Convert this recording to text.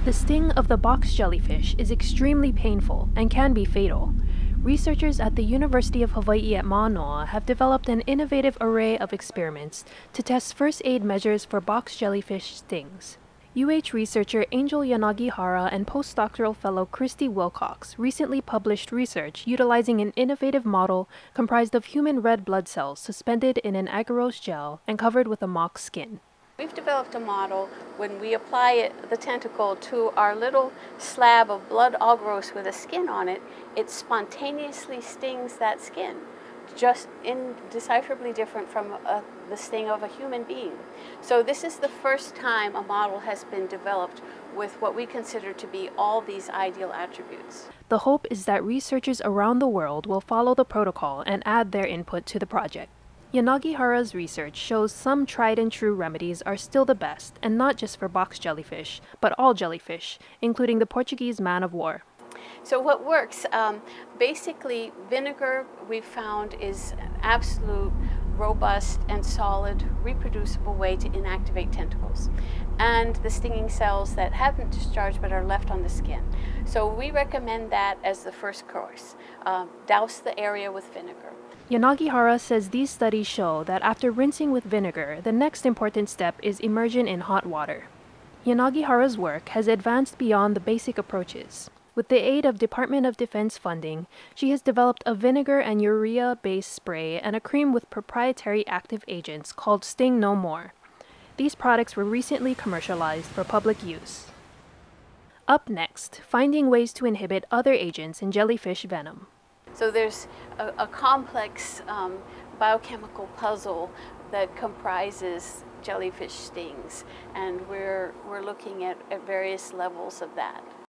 The sting of the box jellyfish is extremely painful and can be fatal. Researchers at the University of Hawaii at Manoa have developed an innovative array of experiments to test first aid measures for box jellyfish stings. UH researcher Angel Yanagihara and postdoctoral fellow Christie Wilcox recently published research utilizing an innovative model comprised of human red blood cells suspended in an agarose gel and covered with a mock skin. We've developed a model when we apply the tentacle to our little slab of blood agarose with a skin on it, it spontaneously stings that skin, just indecipherably different from the sting of a human being. So this is the first time a model has been developed with what we consider to be all these ideal attributes. The hope is that researchers around the world will follow the protocol and add their input to the project. Yanagihara's research shows some tried-and-true remedies are still the best, and not just for box jellyfish, but all jellyfish, including the Portuguese man-of-war. So what works? Basically, vinegar, we've found, is an absolute robust and solid, reproducible way to inactivate tentacles and the stinging cells that haven't discharged but are left on the skin. So we recommend that as the first course. Douse the area with vinegar. Yanagihara says these studies show that after rinsing with vinegar, the next important step is immersion in hot water. Yanagihara's work has advanced beyond the basic approaches. With the aid of Department of Defense funding, she has developed a vinegar and urea-based spray and a cream with proprietary active agents called Sting No More. These products were recently commercialized for public use. Up next, finding ways to inhibit other agents in jellyfish venom. So there's a complex biochemical puzzle that comprises jellyfish stings, and we're looking at various levels of that.